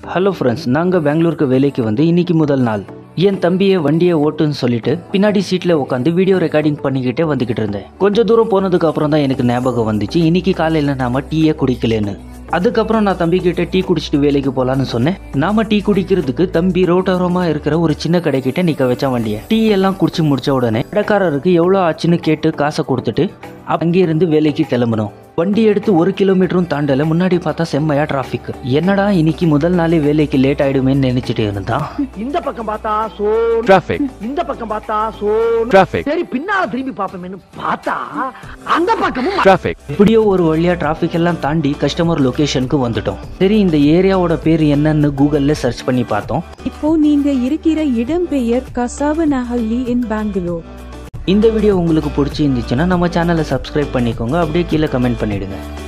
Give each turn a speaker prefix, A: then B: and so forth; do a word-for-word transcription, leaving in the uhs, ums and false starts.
A: Hello friends, நாங்கள் பெங்களூருக்கு வேலைக்கு வந்து இன்னைக்கு முதல் நாள். என் தம்பியை வண்டியை ஓட்டுன்னு சொல்லிட்டு பின்னாடி சீட்டில் உட்காந்து வீடியோ ரெக்கார்டிங் பண்ணிக்கிட்டே வந்துக்கிட்டு இருந்தேன். கொஞ்சம் தூரம் போனதுக்கு அப்புறம் தான் எனக்கு ஞாபகம் வந்துச்சு, இன்னைக்கு காலையில் நாம டீயே குடிக்கலன்னு. அதுக்கப்புறம் நான் தம்பி கிட்ட டீ குடிச்சிட்டு வேலைக்கு போலான்னு சொன்னேன். நாம டீ குடிக்கிறதுக்கு தம்பி ரோட்டோரமா இருக்கிற ஒரு சின்ன கடை கிட்ட நிக்க வச்ச வண்டியை. டீ எல்லாம் குடிச்சு முடிச்ச உடனே கடைக்காரருக்கு எவ்வளோ ஆச்சுன்னு கேட்டு காசை கொடுத்துட்டு அங்கிருந்து வேலைக்கு கிளம்பணும். வண்டி எடுத்து ஒரு கிலோமீட்டரும் தாண்டல, முன்னாடி பார்த்தா செம்மையா டிராபிக். என்னடா இன்னைக்கு முதல் நாளே வேலைக்கு லேட் ஆயிடுமேன்னு நினைச்சிட்டு இருந்தா
B: இந்த பக்கம் பார்த்தா சோ
C: டிராபிக்,
B: இந்த பக்கம் பார்த்தா சோ
C: டிராபிக்,
B: சரி பின்னால திரும்பி பாப்போம்னு பார்த்தா அந்த பக்கமும்
C: டிராபிக்.
A: இப்படியோ ஒரு வழியா டிராபிக் எல்லாம் தாண்டி கஸ்டமர் லொகேஷனுக்கு வந்துட்டோம். சரி, இந்த ஏரியாவோட பேர் என்னன்னு கூகுள்ல சர்ச் பண்ணி பார்த்தோம்.
D: இப்போ நீங்க இருக்கிற இடம் பெயர் கசாவனஹள்ளி இன் பெங்களூர்.
A: இந்த வீடியோ உங்களுக்கு பிடிச்சிருந்துச்சுன்னா நம்ம சேனலை சப்ஸ்கிரைப் பண்ணிக்கோங்க, அப்படியே கீழே கமெண்ட் பண்ணிடுங்க.